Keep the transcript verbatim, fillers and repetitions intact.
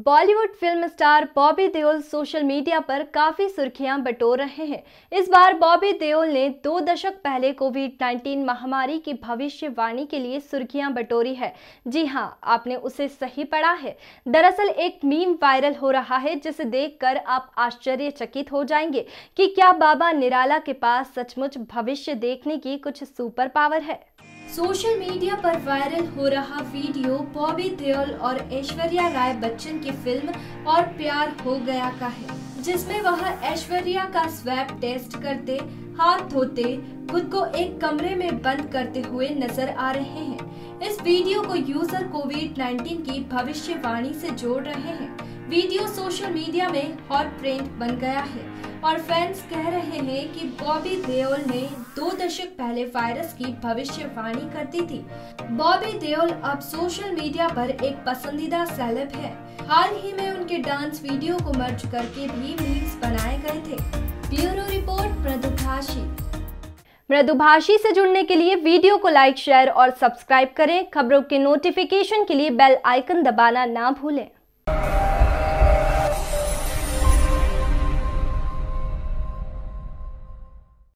Bollywood film star Bobby Deol social media पर काफी सुर्खियां बटोर रहे हैं। इस बार बॉबी देओल ने दो दशक पहले कोविड नाइन्टीन महामारी की भविष्यवाणी के लिए सुर्खियां बटोरी है। जी हां, आपने उसे सही पढ़ा है। दरअसल एक मीम वायरल हो रहा है जिसे देखकर आप आश्चर्यचकित हो जाएंगे कि क्या बाबा निराला के पास सचमुच भविष्य देखने की कुछ सुपर पावर है। सोशल मीडिया पर वायरल हो रहा वीडियो बॉबी देओल और ऐश्वर्या राय बच्चन की फिल्म और प्यार हो गया का है, जिसमें वह ऐश्वर्या का स्वैब टेस्ट करते, हाथ धोते, खुद को एक कमरे में बंद करते हुए नजर आ रहे हैं। इस वीडियो को यूजर कोविड नाइन्टीन की भविष्यवाणी से जोड़ रहे हैं। वीडियो सोशल मीडिया में हॉट ट्रेंड बन गया है और फैंस कह रहे हैं कि बॉबी देओल ने दो दशक पहले वायरस की भविष्यवाणी कर दी थी। बॉबी देओल अब सोशल मीडिया पर एक पसंदीदा सेलेब है। हाल ही में उनके डांस वीडियो को मर्ज करके भी मीम्स बनाए गए थे। ब्यूरो रिपोर्ट मृदुभाषी। मृदुभाषी से जुड़ने के लिए वीडियो को लाइक, शेयर और सब्सक्राइब करें। खबरों के नोटिफिकेशन के लिए बेल आइकन दबाना ना भूलें।